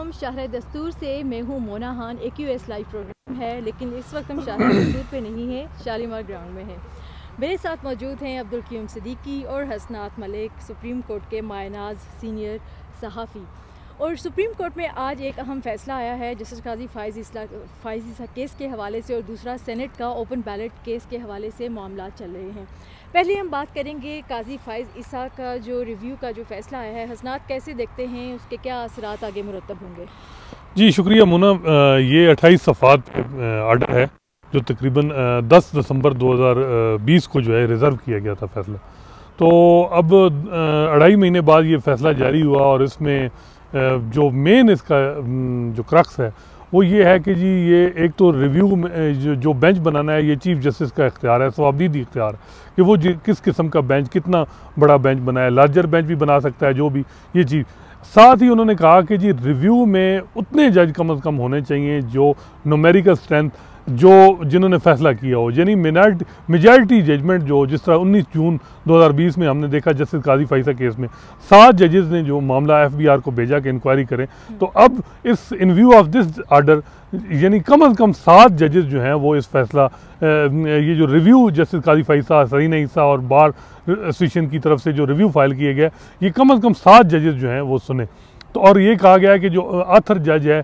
अलैकुम। शहर दस्तूर से मैं हूँ Mona Khan. AQS live programme है, लेकिन इस वक्त हम शहर दस्तूर पे नहीं है, शालीमार ग्राउंड में है। मेरे साथ मौजूद हैं अब्दुल क़य्यूम सिद्दीकी और हसनात मलिक, सुप्रीम कोर्ट के मायनाज सीनियर सहाफ़ी। और सुप्रीम कोर्ट में आज एक अहम फ़ैसला आया है जस्टिस काज़ी फ़ाइज़ इसा केस के हवाले से, और दूसरा सेनेट का ओपन बैलेट केस के हवाले से मामला चल रहे हैं। पहले हम बात करेंगे काज़ी फ़ाइज़ इसा का जो रिव्यू का जो फ़ैसला आया है। हसनात, कैसे देखते हैं, उसके क्या असरात आगे मुरतब होंगे? जी शुक्रिया मोना। ये 28 सफ़ात आर्डर है जो तकरीबन 10 दिसंबर 2020 को जो है रिज़र्व किया गया था फ़ैसला। तो अब 2.5 महीने बाद ये फ़ैसला जारी हुआ, और इसमें जो मेन इसका जो क्रक्स है वो ये है कि जी ये एक तो रिव्यू में जो बेंच बनाना है ये चीफ़ जस्टिस का इख्तियार है, सवाबदीद इख्तियार कि वो किस किस्म का बेंच, कितना बड़ा बेंच बनाए, लार्जर बेंच भी बना सकता है, जो भी ये चीज़। साथ ही उन्होंने कहा कि जी रिव्यू में उतने जज कम अज़ कम होने चाहिए जो न्यूमेरिकल स्ट्रेंथ जिन्होंने फ़ैसला किया हो, यानी मेजॉरिटी जजमेंट जो जिस तरह 19 जून 2020 में हमने देखा जस्टिस काज़ी फ़ाइज़ा केस में 7 जजेस ने जो मामला FBR को भेजा कि इंक्वायरी करें। तो अब इस in view of this order यानी कम अज़ कम 7 जजेस जो हैं वो इस फैसला ये जो रिव्यू जस्टिस काज़ी फ़ाइज़ा, सरीना ईसा और बार एसोसिएशन की तरफ से जो रिव्यू फाइल किए गए, ये कम अज़ कम 7 जजेस जो हैं वो सुने। तो और ये कहा गया है कि जो ऑथर जज है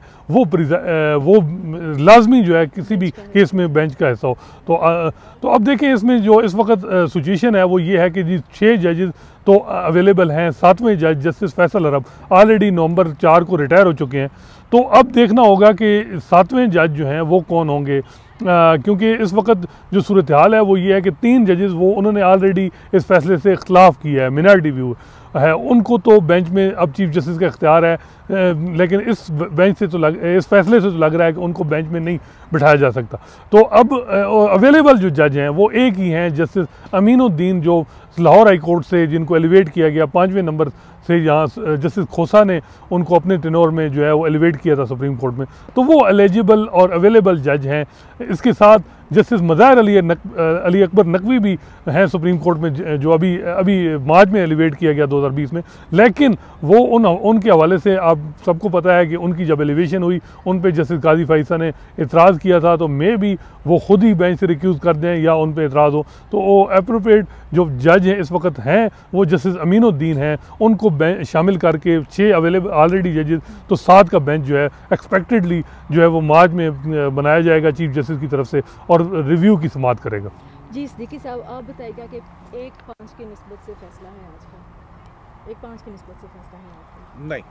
वो लाजमी जो है किसी भी केस में बेंच का हिस्सा हो। तो अब देखें इसमें जो इस वक्त सिचुएशन है वो ये है कि जी 6 जजेस तो अवेलेबल हैं। 7वें जज justice Faisal Arab already November 4 को रिटायर हो चुके हैं। तो अब देखना होगा कि 7वें जज जो हैं वो कौन होंगे, क्योंकि इस वक्त जो सूरत हाल है वो ये है कि 3 जजेस वो उन्होंने ऑलरेडी इस फैसले से इख्तलाफ किया है, मिनॉरिटी व्यू है, उनको तो बेंच में अब चीफ जस्टिस का इख्तियार है, लेकिन इस बेंच से तो इस फैसले से तो लग रहा है कि उनको बेंच में नहीं बिठाया जा सकता। तो अब अवेलेबल जो जज हैं वो एक ही हैं, जस्टिस अमीनुद्दीन जो लाहौर हाई कोर्ट से जिनको एलिवेट किया गया 5वें नंबर से, यहाँ जस्टिस खोसा ने उनको अपने टेनोर में जो है वो एलिवेट किया था सुप्रीम कोर्ट में, तो वो एलिजिबल और अवेलेबल जज हैं। इसके साथ जस्टिस मज़ाहिर अली अकबर नकवी भी हैं सुप्रीम कोर्ट में, जो अभी मार्च में एलिवेट किया गया 2020 में, लेकिन वो उनके हवाले से आप सबको पता है कि उनकी जब एलिवेशन हुई उन पे जस्टिस काज़ी फ़ाइज़ा ने इतराज़ किया था, तो मे भी वो खुद ही बेंच से रिक्यूज़ कर दें या उन पे इतराज़ हो। तो वो अप्रोप्रिएट जो जज हैं इस वक्त हैं वो जस्टिस अमीनुद्दीन हैं, उनको शामिल करके 6 अवेलेबल ऑलरेडी जजेस, तो 7 का बेंच जो है एक्सपेक्टेडली जो है वो मार्च में बनाया जाएगा चीफ जस्टिस की तरफ से, और रिव्यू की समाअत करेगा। जी सिद्दीकी साहब, आप बताइएगा कि 1-5 की निस्बत से फैसला है आज का? 1-5 की निस्बत से फैसला है आज का? नहीं,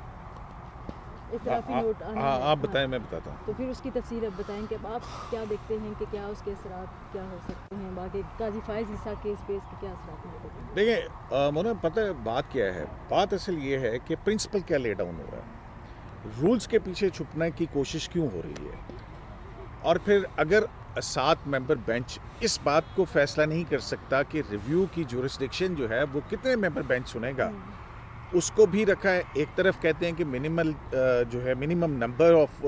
इतराफ़ी नोट आप बताएं, मैं बताता हूँ। तो फिर उसकी तफसीर अब बताएं कि आप क्या देखते हैं कि क्या उसके असरात क्या हो सकते हैं, बाकी काज़ी फ़ाइज़ इसा केस पे इसके क्या असरात हैं? देखिए मुझे पता है बात क्या है। बात असल ये है कि प्रिंसिपल क्या ले डाउन हो रहा है, रूल्स के पीछे छुपने की कोशिश क्यों हो रही है, और फिर अगर 7 मेंबर बेंच इस बात को फैसला नहीं कर सकता कि रिव्यू की जुरिस्डिक्शन जो है वो कितने मेंबर बेंच सुनेगा, उसको भी रखा है। एक तरफ कहते हैं कि मिनिमम नंबर ऑफ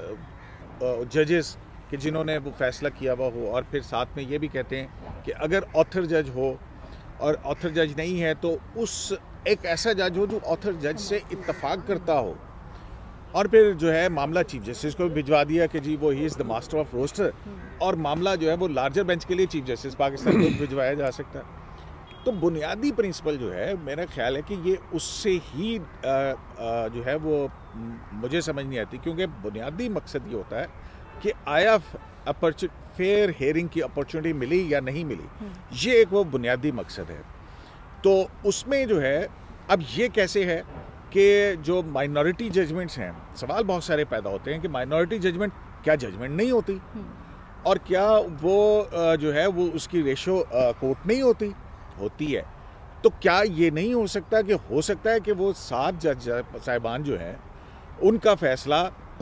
जजेस कि जिन्होंने वो फैसला किया हुआ हो, और फिर साथ में ये भी कहते हैं कि अगर ऑथर जज हो और ऑथर जज नहीं है तो उस एक ऐसा जज हो जो ऑथर जज से इत्तफाक करता हो, और फिर जो है मामला चीफ जस्टिस को भिजवा दिया कि जी वो he is the master of roster, और मामला जो है वो लार्जर बेंच के लिए चीफ जस्टिस पाकिस्तान को भिजवाया जा सकता है। तो बुनियादी प्रिंसिपल जो है मेरा ख्याल है कि ये उससे ही जो है वो मुझे समझ नहीं आती, क्योंकि बुनियादी मकसद ये होता है कि आया फेयर हेयरिंग की अपॉर्चुनिटी मिली या नहीं मिली, ये एक वो बुनियादी मकसद है। तो उसमें जो है अब ये कैसे है कि जो माइनॉरिटी जजमेंट्स हैं, सवाल बहुत सारे पैदा होते हैं कि माइनॉरिटी जजमेंट क्या जजमेंट नहीं होती, और क्या वो जो है वो उसकी रेशो कोर्ट नहीं होती है। तो क्या ये नहीं हो सकता कि हो सकता है कि वो 7 जज साहिबान जो हैं उनका फैसला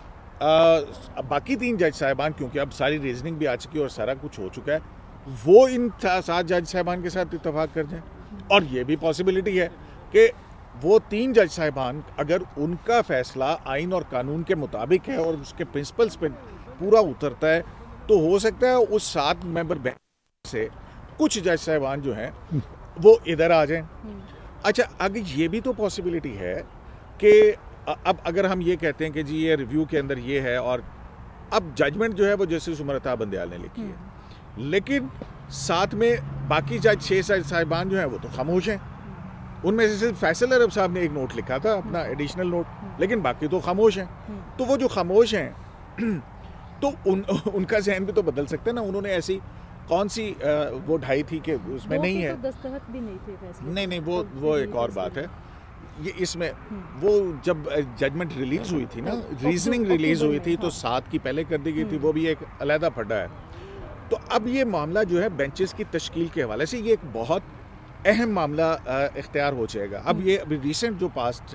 बाकी 3 जज साहिबान, क्योंकि अब सारी रीजनिंग भी आ चुकी है और सारा कुछ हो चुका है, वो इन 7 जज साहिबान के साथ इत्तेफाक कर जाएं। और ये भी पॉसिबिलिटी है कि वो 3 जज साहिबान अगर उनका फैसला आइन और कानून के मुताबिक है और उसके प्रिंसिपल्स पे पूरा उतरता है, तो हो सकता है उस 7 मेंबर बेंच से कुछ जज साहिबान जो हैं वो इधर आ जाएं। अच्छा, आगे ये भी तो पॉसिबिलिटी है कि अब अगर हम ये कहते हैं कि जी ये रिव्यू के अंदर ये है, और अब जजमेंट जो है वो जस्टिस उमर अता बंदयाल ने लिखी है, लेकिन साथ में बाकी जज 6 साहिबान जो हैं वो तो खामोश हैं। उनमें से सिर्फ फैसल अरब साहब ने एक नोट लिखा था, अपना एडिशनल नोट, लेकिन बाकी तो खामोश हैं। तो वो जो खामोश हैं तो उनका जहन भी तो बदल सकता है ना। उन्होंने ऐसी कौन सी वो ढाई थी कि उसमें नहीं है, तो दस्तखत भी नहीं थे फैसले। नहीं वो एक और बात है। ये इसमें वो जब जजमेंट रिलीज हुई थी ना, रीजनिंग रिलीज हुई थी, तो 7 की पहले कर दी गई थी, वो भी एक अलहदा फड्डा है। तो अब ये मामला जो है बेंचेस की तश्कील के हवाले से ये एक बहुत अहम मामला इख्तियार हो जाएगा। अब ये अभी रिसेंट जो पास्ट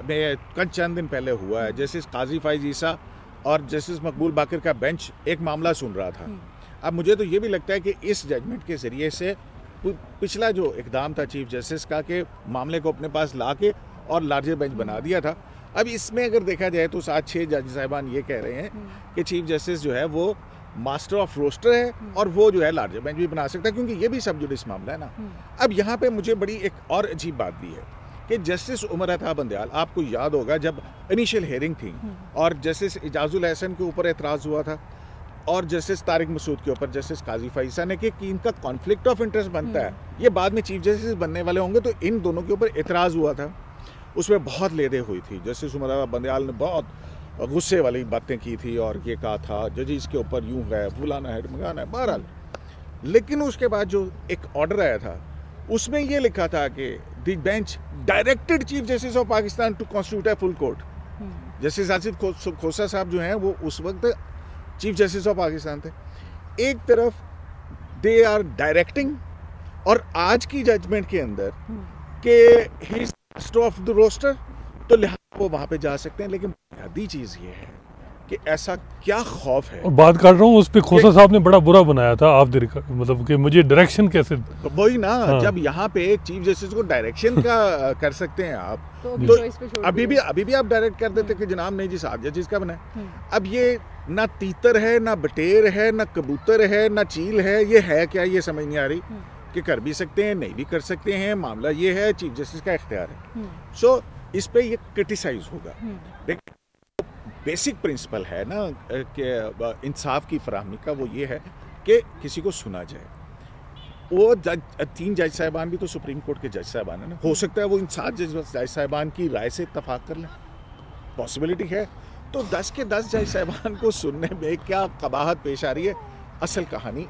में चंद दिन पहले हुआ है, जस्टिस काजी फैज ईसा और जस्टिस मकबूल बाकर का बेंच एक मामला सुन रहा था। अब मुझे तो ये भी लगता है कि इस जजमेंट के ज़रिए से पिछला जो इकदाम था चीफ जस्टिस का, कि मामले को अपने पास ला के और लार्जर बेंच बना दिया था, अब इसमें अगर देखा जाए तो 7-6 जज साहिबान ये कह रहे हैं कि चीफ जस्टिस जो है वो मास्टर ऑफ रोस्टर है और वो जो है लार्जर बेंच भी बना सकता है, क्योंकि ये भी सब जुडिस मामला है ना। अब यहाँ पे मुझे बड़ी एक और अजीब बात भी है कि जस्टिस उमर अता बंदयाल, आपको याद होगा जब इनिशियल हेयरिंग थी और जस्टिस इजाजुल एहसन के ऊपर एतराज़ हुआ था और जस्टिस तारिक मसूद के ऊपर जस्टिस काजी फैज ईसा ने कि इनका कॉन्फ्लिक्ट ऑफ इंटरेस्ट बनता है, ये बाद में चीफ जस्टिस बनने वाले होंगे, तो इन दोनों के ऊपर एतराज़ हुआ था। उसमें बहुत लेदे हुई थी, जस्टिस उमर अता बंदयाल ने बहुत गुस्से वाली बातें की थी और ये कहा था जजिस के ऊपर यूं है, फुलाना है, मंगाना है, बहरहाल। लेकिन उसके बाद जो एक ऑर्डर आया था उसमें ये लिखा था कि the bench directed chief justice of Pakistan to constitute a full court. Justice Asif Khosa साहब जो हैं वो उस वक्त चीफ जस्टिस ऑफ पाकिस्तान थे। एक तरफ दे आर डायरेक्टिंग और आज की जजमेंट के अंदर कि he is master of the roster, तो लिहाजा वो वहां पे जा सकते हैं। लेकिन बुनियादी चीज ये है कि ऐसा क्या खौफ है, और बात कर रहा हूँ उस पे खोसा साहब ने बड़ा बुरा बनाया था आप मतलब कि मुझे डायरेक्शन कैसे, तो वही ना। हाँ। जब यहाँ पे चीफ जस्टिस को डायरेक्शन का कर सकते हैं आप, तो अभी भी आप डायरेक्ट कर देते कि जनाब नहीं जी 7 जजेस का बना है। अब ये ना तीतर है, ना बटेर है, ना कबूतर है, ना चील है, ये है क्या, ये समझ नहीं आ रही कि कर भी सकते हैं, नहीं भी कर सकते हैं। मामला ये है, चीफ जस्टिस का इख्तियार है। सो इस पे ये क्रिटिसाइज होगा। देखिए बेसिक प्रिंसिपल है ना कि इंसाफ की फराहमी का, वो ये है कि किसी को सुना जाए। वो 3 जज साहिबान भी तो सुप्रीम कोर्ट के जज साहिबान है ना, हो सकता है वो इन 7 जज साहिबान की राय से इत्तफाक कर लें, पॉसिबिलिटी है। तो 10 के 10 जज साहिबान को सुनने में क्या कबाहत पेश आ रही है, असल कहानी।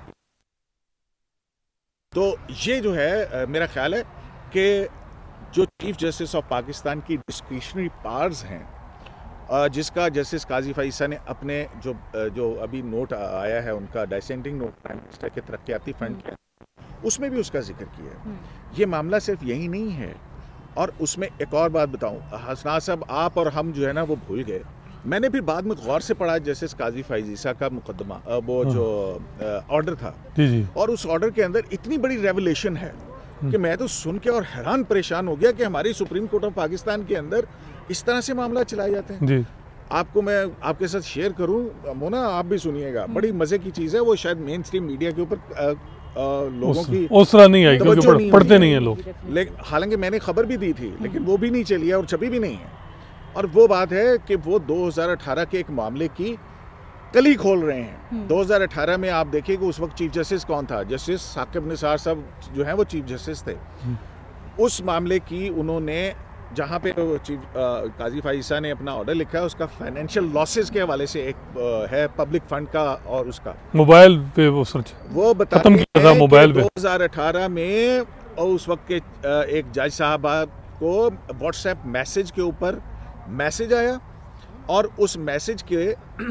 तो ये जो है मेरा ख्याल है कि जो चीफ जस्टिस ऑफ पाकिस्तान की डिस्क्रिशनरी पावर्स हैं, जिसका जस्टिस काजी फैज ईसा ने अपने जो अभी नोट आया है उनका डिसेंटिंग नोट प्राइम मिनिस्टर के तरक्याती फंड के, उसमें भी उसका जिक्र किया है। ये मामला सिर्फ यही नहीं है। और उसमें एक और बात बताऊं, हसना साहब आप और हम जो है ना वो भूल गए, मैंने फिर बाद में गौर से पढ़ा जस्टिस काजी फैज ईसा का मुकदमा, वो जो ऑर्डर था जी। और उस ऑर्डर के अंदर इतनी बड़ी रेवलेशन है कि मैं तो सुन के और हैरान परेशान हो गया कि हमारी सुप्रीम कोर्ट ऑफ पाकिस्तान के अंदर इस तरह से मामला चलाए जाते हैं जी। आपको मैं आपके साथ शेयर करूं मोना, आप भी सुनिएगा, बड़ी मजे की चीज़ है। वो शायद मेन स्ट्रीम मीडिया के ऊपर लोगों की उस तरह नहीं आई क्योंकि पढ़ते नहीं है लोग, लेकिन हालांकि मैंने खबर भी दी थी लेकिन वो भी नहीं चली है और छपी भी नहीं है। और वो बात है कि वो 2018 के एक मामले की कली खोल रहे हैं। 2018 में आप देखिए कि उस वक्त चीफ जस्टिस कौन था, जस्टिस साकिब निसार साहब जो है वो चीफ जस्टिस थे। उस मामले की उन्होंने जहाँ पे चीफ काजी फैज ईसा ने अपना ऑर्डर लिखा है, उसका फाइनेंशियल लॉसेस के हवाले से एक है पब्लिक फंड का और उसका मोबाइल पे वो सर्च वो खत्म किया था मोबाइल पे 2018 में। और उस वक्त के एक जज साहब को व्हाट्सएप मैसेज के ऊपर मैसेज आया और उस मैसेज के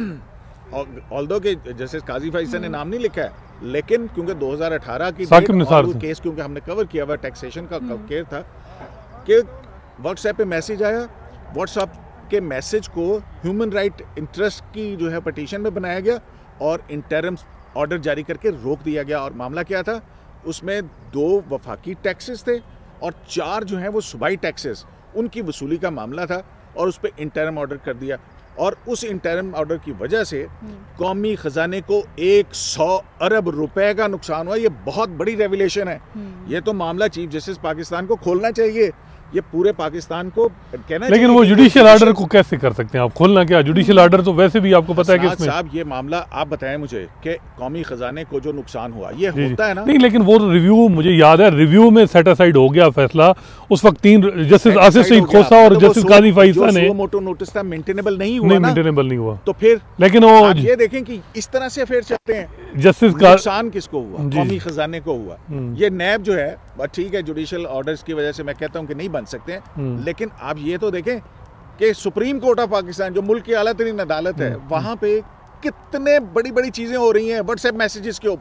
ऑल्दो के जैसे काजी फैज ईसा ने नाम नहीं लिखा है, लेकिन क्योंकि 2018 की केस क्योंकि हमने कवर किया हुआ टैक्सेशन का केस था कि व्हाट्सएप पे मैसेज आया, व्हाट्सएप के मैसेज को ह्यूमन राइट इंटरेस्ट की जो है पटिशन में बनाया गया और इंटरिम ऑर्डर जारी करके रोक दिया गया। और मामला क्या था, उसमें 2 वफाकी टैक्सेस थे और 4 जो हैं वो सूबाई टैक्सेस, उनकी वसूली का मामला था और उस पर इंटरिम ऑर्डर कर दिया। और उस इंटरिम ऑर्डर की वजह से कौमी खजाने को 100 अरब रुपए का नुकसान हुआ। ये बहुत बड़ी रेवलेशन है। ये तो मामला चीफ जस्टिस पाकिस्तान को खोलना चाहिए ये पूरे पाकिस्तान को कहना। लेकिन वो जुडिशियल ऑर्डर को कैसे कर सकते हैं आप खोलना? क्या जुडिशियल ऑर्डर तो वैसे भी आपको पता है कि इसमें साहब ये मामला आप बताएं मुझे कि कौमी खजाने को जो नुकसान हुआ ये होता है ना। नहीं, लेकिन वो रिव्यू मुझे याद है, रिव्यू में सेट असाइड हो गया फैसला उस वक्त। 3 जस्टिस आसिफ सईद खोसा और जस्टिस काजी फाइज ईसा ने मोटो नोटिस था, मेंटेनेबल नहीं हुआ, मेंटेनेबल नहीं हुआ। तो फिर लेकिन वो ये देखें कि इस तरह से अफेयर चलते हैं। जस्टिस का नुकसान किसको हुआ? कौमी खजाने को हुआ। ये नैब जो है ठीक है, जुडिशियल ऑर्डर्स की वजह से मैं कहता हूं कि नहीं बन सकते हैं, लेकिन आप ये तो देखें कि सुप्रीम कोर्ट ऑफ पाकिस्तान जो मुल्क की आला तरीन अदालत है, वहां पे कितने बड़ी बड़ी चीजें हो रही हैं व्हाट्सएप मैसेजेस के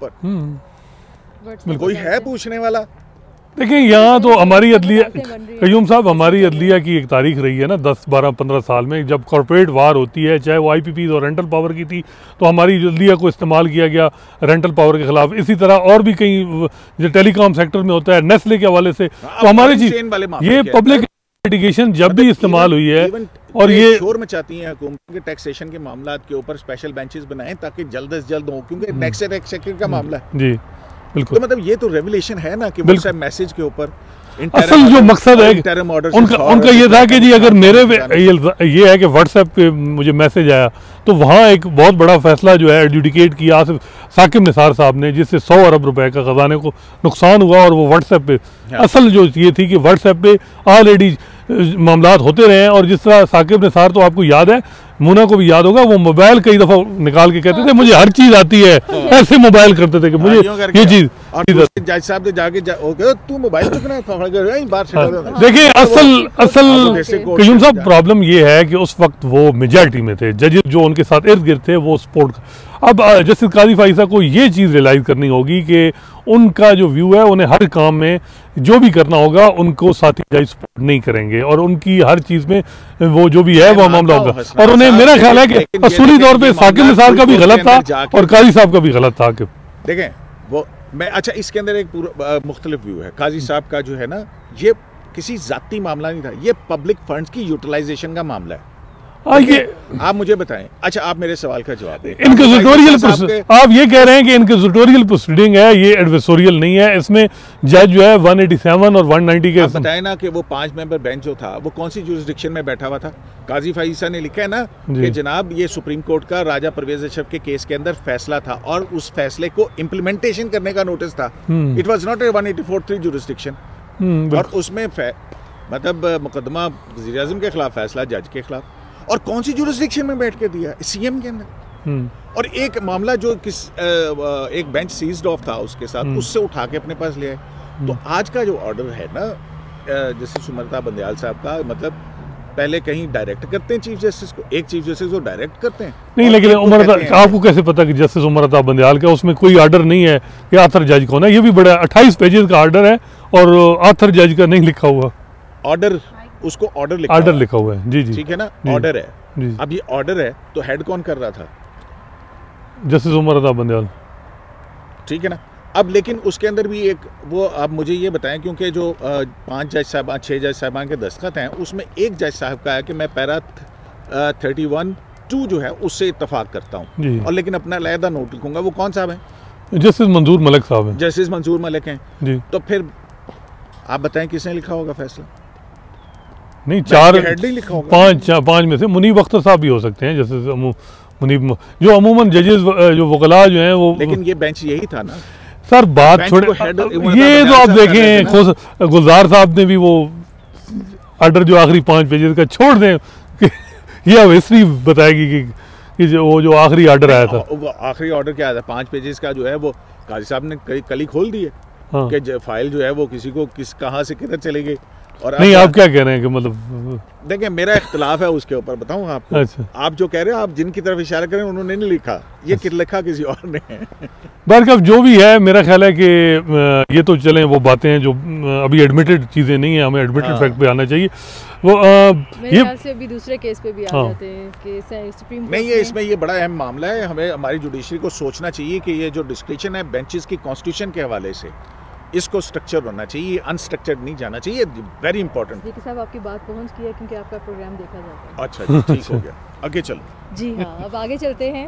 ऊपर। कोई है पूछने वाला? देखिए यहाँ तो हमारी अदलिया, कयूम साहब, हमारी अदलिया की एक तारीख रही है ना 10, 12, 15 साल में, जब कॉर्पोरेट वार होती है, चाहे वो IPPs और रेंटल पावर की थी, तो हमारी अदलिया को इस्तेमाल किया गया रेंटल पावर के खिलाफ। इसी तरह और भी कई जो टेलीकॉम सेक्टर में होता है, नेस्ले के हवाले से, तो हमारी चीज ये पब्लिक लिटिगेशन जब भी इस्तेमाल हुई है। और ये शोर मचाती हैं हुकूमत के टैक्सेशन के मामला के ऊपर स्पेशल बेंचेस बनाएं ताकि जल्द से जल्द हो, क्योंकि टैक्स एक्सचेकर का मामला है जी। बिल्कुल, तो मतलब ये तो रेवलेशन है ना कि व्हाट्सएप मैसेज के ऊपर असल जो मकसद है उनका ये था कि जी अगर मेरे ये है कि व्हाट्सएप पे मुझे मैसेज आया, तो वहाँ एक बहुत बड़ा फैसला जो है एडजुडिकेट किया साकिब निसार साहब ने, जिससे 100 अरब रुपए का खजाने को नुकसान हुआ, और वो व्हाट्सएप पे असल जो ये थी कि व्हाट्सएप पे ऑलरेडी मामलात होते रहे हैं। और जिस तरह साकिब निसार, तो आपको याद है, मुना को भी याद होगा, वो मोबाइल कई दफा निकाल के कहते थे मुझे हर चीज आती है, ऐसे मोबाइल करते थे कि मुझे ये चीज। जज साहब ने जाके तू मोबाइल देखिए असल कयूम साहब प्रॉब्लम ये है कि उस वक्त वो मेजॉरिटी में थे, जजेस जो उनके साथ इर्द गिर्द थे वो सपोर्ट। अब जस्टिस काजी फाइज ईसा को ये चीज़ रियलाइज़ करनी होगी कि उनका जो व्यू है, उन्हें हर काम में जो भी करना होगा उनको साथी जज सपोर्ट नहीं करेंगे, और उनकी हर चीज़ में वो जो भी है वो मामला होगा। और उन्हें मेरा ख्याल है कि असूली तौर पे साकिब निसार का भी गलत था और काजी साहब का भी गलत था। देखें वो मैं अच्छा इसके अंदर एक पूरा मुख्तलिफ व्यू है। काजी साहब का जो है ना, ये किसी जाती मामला नहीं था, ये पब्लिक फंड्स की यूटिलाइजेशन का मामला है। ये आप मुझे बताएं, अच्छा आप मेरे सवाल का जवाब दें। इनक्विजिटोरियल आप ये कह रहे हैं कि इनक्विजिटोरियल प्रोसीडिंग है, ये एडवर्सोरियल नहीं है, इसमें जज जो है 187 और 190 के बताए ना कि वो 5 मेंबर बेंच जो था वो कौन सी जुरिसडिक्शन में बैठा हुआ था। काजी फाइज ईसा ने लिखा है ना कि जनाब ये सुप्रीम कोर्ट का राजा परवेज अशरफ के केस के अंदर फैसला था, और उस फैसले को इम्प्लीमेंटेशन करने का नोटिस था। It was not a 184(3) jurisdiction, और उसमें मतलब मुकदमा वज़ीर आज़म के खिलाफ, फैसला जज के खिलाफ, और कौन सी जुरिसडिक्शन में बैठ के दिया? सीएम के अंदर। और एक मामला जो एक बेंच सीज्ड ऑफ था उसके साथ, उससे उठा के अपने पास ले आए। तो आज का जो ऑर्डर है ना जस्टिस उमरता बंदयाल साहब का, मतलब पहले कहीं डायरेक्ट करते हैं चीफ जस्टिस को, एक चीफ जस्टिस को डायरेक्ट करते हैं। नहीं, लेकिन उमरता आपको कैसे पता कि जस्टिस उमरता बंदयाल का उसमें कोई ऑर्डर नहीं है कि आथर जज कौन है? ये भी बड़ा 28 पेजेस का ऑर्डर है, और आथर जज का नहीं लिखा हुआ ऑर्डर, उसको ऑर्डर लिखा हुआ है। जी जी, ठीक है ना, ऑर्डर है। अब ये ऑर्डर है तो हेड कौन कर रहा था? जस्टिस उमरता बंदयाल, ठीक है ना। अब लेकिन उसके अंदर भी एक वो, आप मुझे ये बताएं, क्योंकि जो 5 जज साहबान 6 जज साहबान के दस्तखत हैं, उसमें एक जज साहब का है कि मैं पैरा 31(2) जो है उससे इत्तफाक करता हूँ, और लेकिन अपना अलहदा नोट लिखूंगा। वो कौन साहब है? जस्टिस मंजूर मलिक साहब हैं। जस्टिस मंजूर मलिक हैं जी। तो फिर आप बताएं किसने लिखा होगा फैसला? नहीं, 4 हेड नहीं लिखा होगा। 5 में से मुनीब अख्तर साहब भी हो सकते हैं, जैसे मुनीब, जो अमूमन जजेस जो वकला जो हैं वो। लेकिन ये बेंच यही था ना सर, बात छोड़े, ये तो आप देखें गुलजार साहब ने भी वो ऑर्डर जो आखिरी 5 पेजेस का छोड़ दें कि ये अब हिस्ट्री बताएगी कि जो आखिरी ऑर्डर आया था। आखिरी ऑर्डर क्या आया था 5 पेजेस का, जो है वो काजी साहब ने कल ही खोल दी है। हाँ। कि फाइल जो है वो किसी को कहाँ से किधर चली गई। और नहीं, आप क्या कह रहे हैं कि मतलब देखिए मेरा इख्तिलाफ है उसके ऊपर, बताऊं आपको। अच्छा। आप जो कह रहे हैं, आप जिनकी तरफ इशारा करें उन्होंने नहीं लिखा, ये लिखा किसी और ने। बहरकफ जो भी है, मेरा ख्याल है कि ये तो चलें वो बातें हैं जो अभी एडमिटेड चीज़ें नहीं है, हमें एडमिटेड फैक्ट पे आना चाहिए। वो मेरे ख्याल से अभी दूसरे केस पे भी आ जाते हैं कि सुप्रीम कोर्ट नहीं, ये इसमें ये बड़ा अहम मामला है। हमें हमारी जुडिशरी को सोचना चाहिए कि ये जो डिस्क्रिप्शन है बेंचेस की कॉन्स्टिट्यूशन के हवाले से, इसको स्ट्रक्चर होना चाहिए, अनस्ट्रक्चर्ड नहीं जाना चाहिए। Very important. देखिए साहब, आपकी बात पहुंच गई है क्योंकि आपका प्रोग्राम देखा जाता है। अच्छा जी, ठीक हो गया, आगे चलो। जी हाँ, अब आगे चलते हैं।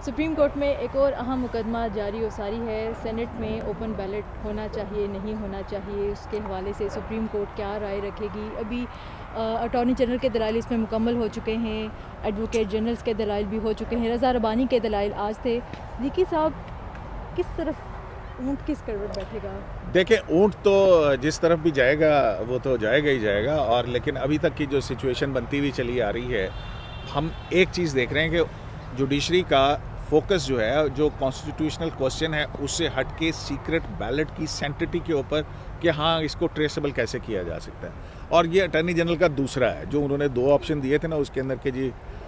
सुप्रीम कोर्ट में एक और अहम मुकदमा जारी व सारी है। सेनेट में ओपन बैलेट होना चाहिए नहीं होना चाहिए, उसके हवाले से सुप्रीम कोर्ट क्या राय रखेगी। अभी अटॉर्नी जनरल के दलाइल इसमें मुकम्मल हो चुके हैं, एडवोकेट जनरल्स के दलाइल भी हो चुके हैं, रज़ा रबानी के दलाइल आज थे। सिद्दीकी साहब, किस तरफ ऊँट किस करवट बैठेगा? देखिए, ऊँट तो जिस तरफ भी जाएगा वो तो जाएगा ही जाएगा। और लेकिन अभी तक की जो सिचुएशन बनती हुई चली आ रही है, हम एक चीज़ देख रहे हैं कि जुडिशरी का फोकस जो है, जो कॉन्स्टिट्यूशनल क्वेश्चन है, उससे हट के सीक्रेट बैलेट की सेंटिटी के ऊपर कि हाँ इसको ट्रेसेबल कैसे किया जा सकता है। और ये अटॉर्नी जनरल का दूसरा है, जो उन्होंने 2 ऑप्शन दिए थे ना, उसके अंदर के जी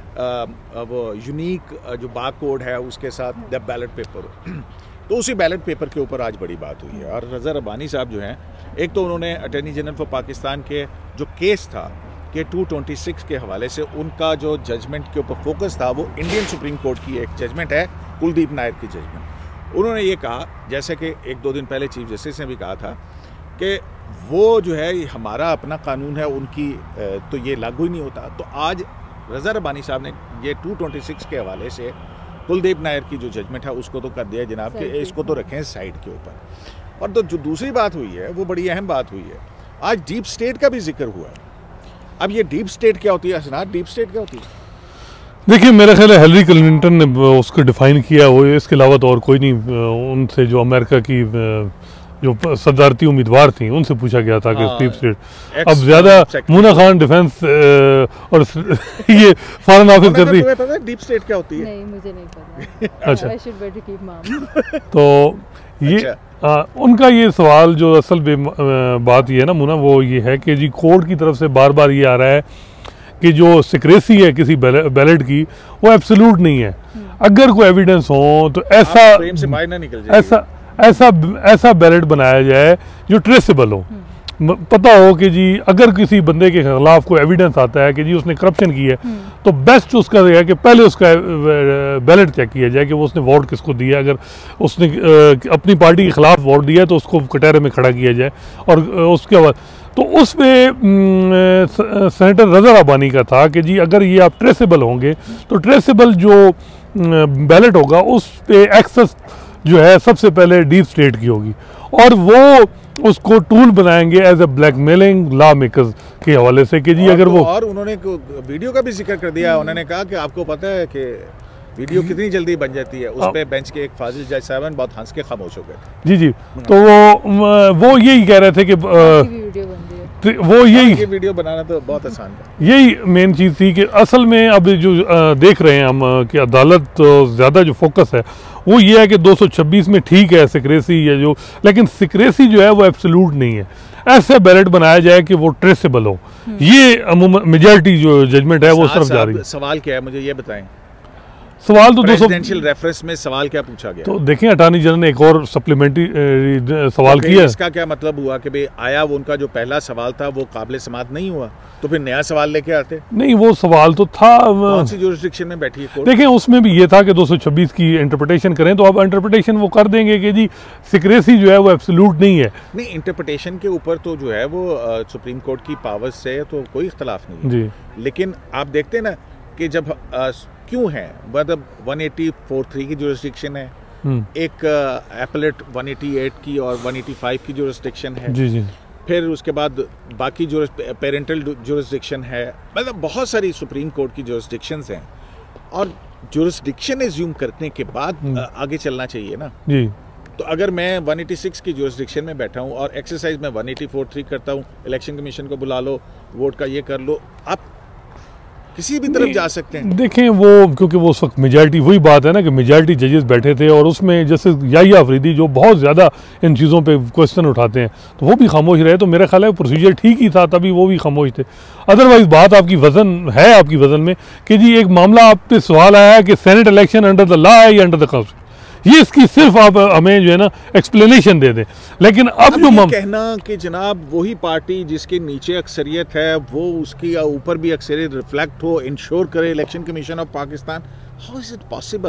वो यूनिक जो बार कोड है उसके साथ द बैलेट पेपर, तो उसी बैलेट पेपर के ऊपर आज बड़ी बात हुई है। और रज़ा रबानी साहब जो हैं, एक तो उन्होंने अटॉर्नी जनरल फॉर पाकिस्तान के जो केस था कि 226 के हवाले से उनका जो जजमेंट के ऊपर फोकस था, वो इंडियन सुप्रीम कोर्ट की एक जजमेंट है, कुलदीप नायर की जजमेंट। उन्होंने ये कहा, जैसे कि 1-2 दिन पहले चीफ जस्टिस ने भी कहा था कि वो जो है हमारा अपना कानून है, उनकी तो ये लागू ही नहीं होता। तो आज रज़ा रबानी साहब ने ये 226 के हवाले से कुलदीप नायर की जो जजमेंट है उसको तो कर दिया जनाब कि इसको तो रखें साइड के ऊपर। और तो जो दूसरी बात हुई है वो बड़ी अहम बात हुई है, आज डीप स्टेट का भी जिक्र हुआ है। अब ये डीप स्टेट क्या होती है हसनात? डीप स्टेट क्या होती है? देखिए, मेरा ख्याल है हिलरी क्लिंटन ने उसको डिफाइन किया, वो इसके अलावा तो और कोई नहीं। उनसे जो अमेरिका की जो सदारती उम्मीदवार थी उनसे पूछा गया था कि डीप स्टेट। अब ज्यादा मुना खान डिफेंस और ये फॉरेन ऑफिस करती है। पता है डीप स्टेट क्या होती है? नहीं, मुझे नहीं पता। अच्छा, I should better keep mum। तो ये उनका ये सवाल जो असल बात ये है ना मुना, वो ये है कि जी कोर्ट की तरफ से बार बार ये आ रहा है कि जो सिक्रेसी है किसी बैलेट की वो एब्सोल्यूट नहीं है। अगर कोई एविडेंस हो तो ऐसा बैलेट बनाया जाए जो ट्रेसेबल हो, पता हो कि जी अगर किसी बंदे के खिलाफ कोई एविडेंस आता है कि जी उसने करप्शन की है, तो बेस्ट उसका ये है कि पहले उसका बैलेट चेक किया जाए कि वो उसने वोट किसको दिया। अगर उसने अपनी पार्टी के खिलाफ वोट दिया तो उसको कटहरे में खड़ा किया जाए। और उसके बाद तो उसमें सेनेटर रज़ा रबानी का था कि जी अगर ये आप ट्रेसेबल होंगे तो ट्रेसेबल जो बैलेट होगा उस पे एक्सेस जो है सबसे पहले डीप स्टेट की होगी, और वो उसको टूल बनाएंगे as a blackmailing lawmakers के हवाले से कि जी अगर वो। और उन्होंने वीडियो का भी जिक्र कर दिया। उन्होंने कहा कि आपको पता है कि वीडियो कितनी जल्दी बन जाती है। उस पे बेंच के एक फाजिल जज साहब बहुत हंस के खामोश हो गए। जी, तो वो यही कह रहे थे कि वो यही वीडियो बनाना तो बहुत आसान है। यही मेन चीज़ थी कि असल में अब जो देख रहे हैं हम कि अदालत तो ज़्यादा जो फोकस है वो ये है कि 226 में ठीक है सिक्रेसी है जो, लेकिन सिक्रेसी जो है वो एब्सोल्यूट नहीं है। ऐसा बैलेट बनाया जाए कि वो ट्रेसेबल हो। ये अमूमन मेजॉरिटी जो जजमेंट है वो सिर्फ जा रही है। सवाल क्या है मुझे ये बताएं। सवाल तो प्रेसिडेंशियल रेफरेंस में सवाल क्या पूछा गया? तो देखें, अटॉर्नी जनरल ने एक और सप्लीमेंट्री सवाल किया। इसका क्या मतलब हुआ कि भाई आया वो उनका जो पहला सवाल था वो काबिल समाअत नहीं हुआ, तो फिर नया सवाल लेके आते? नहीं, वो सवाल तो था। कौन सी जुरिस्डिक्शन में बैठी है कोर्ट? देखें, उसमें भी ये था कि 226 की इंटरप्रिटेशन करें, तो अब इंटरप्रिटेशन वो कर देंगे कि जी सिक्रेसी जो है वो एब्सोल्यूट नहीं है। नहीं, इंटरप्रिटेशन के ऊपर तो जो है वो सुप्रीम कोर्ट की पावर्स से तो कोई इख्तलाफ नहीं जी, लेकिन आप देखते हैं ना कि जब क्यों है, मतलब 18043 की जुरिस्डिक्शन है, एक एपलेट 188 की और 185 की जुरिस्डिक्शन है। जी जी। फिर उसके बाद बाकी जो पेरेंटल जुरिस्डिक्शन है, मतलब बहुत सारी सुप्रीम कोर्ट की जुरिस्डिक्शंस हैं, और जुरिस्डिक्शन एज्यूम करने के बाद आगे चलना चाहिए ना जी। तो अगर मैं 186 की जुरिस्डिक्शन में बैठा हूँ और एक्सरसाइज में 184(3) करता हूँ, इलेक्शन कमीशन को बुला लो, वोट का ये कर लो, आप किसी भी तरफ जा सकते हैं। देखें, वो क्योंकि वो उस वक्त मेजॉरिटी, वही बात है ना कि मेजॉरिटी जजेस बैठे थे और उसमें जैसे याहिया अफरीदी जो बहुत ज़्यादा इन चीज़ों पे क्वेश्चन उठाते हैं, तो वो भी खामोश रहे। तो मेरा ख्याल है प्रोसीजर ठीक ही था, तभी वो भी खामोश थे। अदरवाइज़ बात आपकी वजन है, आपकी वजन में कि जी एक मामला आप पे सवाल आया है कि senate election under the law है या अंडर द कॉन्स्टिट्यूशन, ये इसकी सिर्फ आप हमें जो है ना एक्सप्लेनेशन दे दें। लेकिन अब जो कहना कि जनाब वही पार्टी जिसके नीचे अक्सरियत है वो उसकी ऊपर भी अक्सरियत रिफ्लेक्ट हो, इंश्योर करे election commission of Pakistan, how is it possible?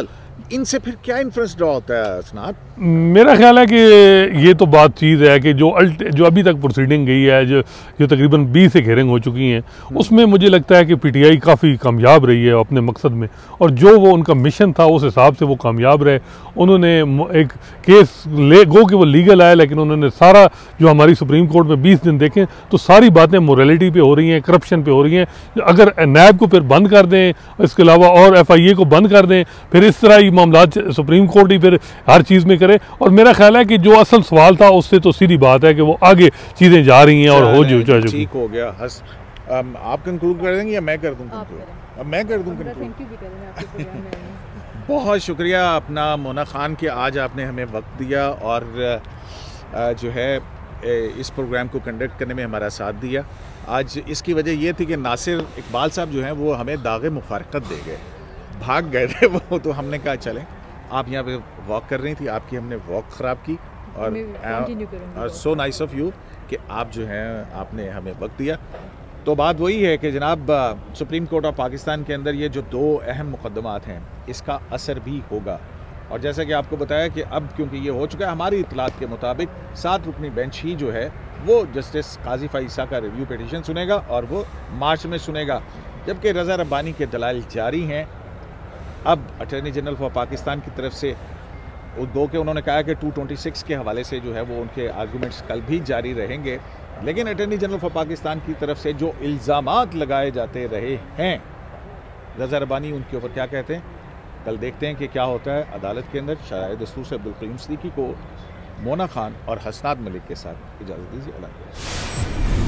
इनसे फिर क्या इन्फ्लुएंस ड्रॉ होता है असनाद? मेरा ख्याल है कि ये तो बात चीज़ है कि जो अभी तक प्रोसीडिंग गई है, जो तकरीबन 20 एक हेयरिंग हो चुकी हैं, उसमें मुझे लगता है कि पीटीआई काफ़ी कामयाब रही है अपने मकसद में, और जो वो उनका मिशन था उस हिसाब से वो कामयाब रहे। उन्होंने एक केस ले गो कि वो लीगल आया, लेकिन उन्होंने सारा जो हमारी सुप्रीम कोर्ट में 20 दिन देखें तो सारी बातें मोरालिटी पे हो रही हैं, करप्शन पे हो रही हैं। अगर नैब को फिर बंद कर दें, इसके अलावा और FIA को बंद कर दें, फिर इस तरह ही मामला सुप्रीम कोर्ट ही फिर हर चीज़ में करे। और मेरा ख्याल है कि जो असल सवाल था उससे तो सीधी बात है कि वो आगे चीज़ें जा रही हैं और हो जो ठीक हो गया। आप कंक्लूड कर देंगे या मैं कर दूं कंक्लूड? अब मैं कर दूं कंक्लूड। बहुत शुक्रिया अपना मोना खान कि आज आपने हमें वक्त दिया और जो है इस प्रोग्राम को कंडक्ट करने में हमारा साथ दिया। आज इसकी वजह यह थी कि नासिर इकबाल साहब जो हैं वो हमें दागे मुफारकत दे गए, भाग गए थे वो, तो हमने कहा चलें, आप यहाँ पे वॉक कर रही थी, आपकी हमने वॉक ख़राब की, और सो नाइस ऑफ यू कि आप जो हैं आपने हमें वक्त दिया। तो बात वही है कि जनाब सुप्रीम कोर्ट ऑफ पाकिस्तान के अंदर ये जो 2 अहम मुकदमात हैं इसका असर भी होगा, और जैसा कि आपको बताया कि अब क्योंकि ये हो चुका है, हमारी इतलात के मुताबिक 7 रुकनी बेंच ही जो है वो जस्टिस काजी फ़ैज़ ईसा का रिव्यू पिटीशन सुनेगा और वो मार्च में सुनेगा, जबकि रज़ा रब्बानी के दलाइल जारी हैं। अब अटॉर्नी जनरल फॉर पाकिस्तान की तरफ से गो के उन्होंने कहा कि 226 के हवाले से जो है वो उनके आर्गूमेंट्स कल भी जारी रहेंगे, लेकिन अटॉर्नी जनरल फॉर पाकिस्तान की तरफ से जो इल्ज़ामात लगाए जाते रहे हैं, रज़ा रब्बानी उनके ऊपर क्या कहते हैं, कल देखते हैं कि क्या होता है अदालत के अंदर। शराए दस्तूर से अब्दुल क़य्यूम सिद्दीकी को मोना खान और हसनात मलिक के साथ इजाज़त दीजिए।